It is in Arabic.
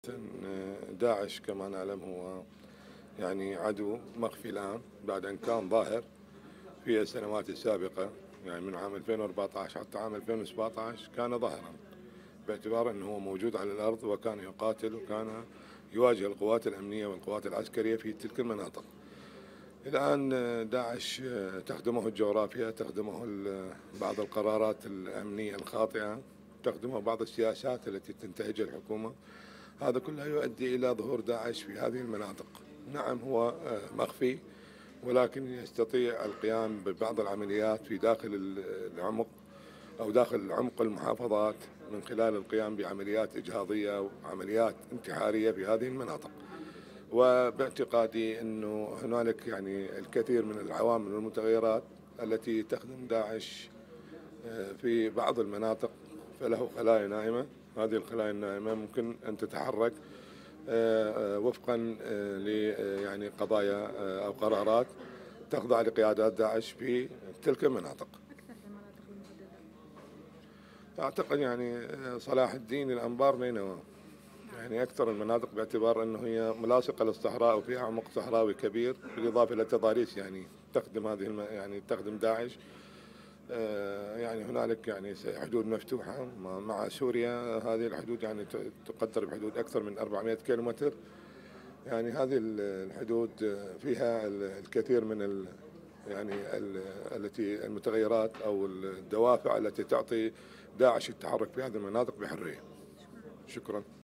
داعش كما نعلم هو يعني عدو مخفي الآن بعد أن كان ظاهر في السنوات السابقة، يعني من عام 2014 حتى عام 2017 كان ظاهرا، باعتبار أنه هو موجود على الأرض وكان يقاتل وكان يواجه القوات الأمنية والقوات العسكرية في تلك المناطق. الآن داعش تخدمه الجغرافيا، تخدمه بعض القرارات الأمنية الخاطئة، تخدمه بعض السياسات التي تنتهجها الحكومة. هذا كله يؤدي إلى ظهور داعش في هذه المناطق. نعم هو مخفي، ولكن يستطيع القيام ببعض العمليات في داخل العمق أو داخل عمق المحافظات من خلال القيام بعمليات إجهاضية وعمليات انتحارية في هذه المناطق. وباعتقادي أنه هنالك يعني الكثير من العوامل والمتغيرات التي تخدم داعش في بعض المناطق، فله خلايا نائمة. هذه الخلايا النائمة ممكن أن تتحرك وفقا ل يعني قضايا أو قرارات تخضع لقيادات داعش في تلك المناطق. أعتقد يعني صلاح الدين، الأنبار، نينوى، يعني أكثر المناطق باعتبار أنه هي ملاصقة للصحراء وفيها عمق صحراوي كبير، بالإضافة إلى تضاريس يعني تخدم يعني تخدم داعش. يعني هنالك يعني حدود مفتوحة مع سوريا، هذه الحدود يعني تقدر بحدود أكثر من 400 كيلومتر. يعني هذه الحدود فيها الكثير من يعني التي المتغيرات أو الدوافع التي تعطي داعش التحرك في هذه المناطق بحرية. شكرا.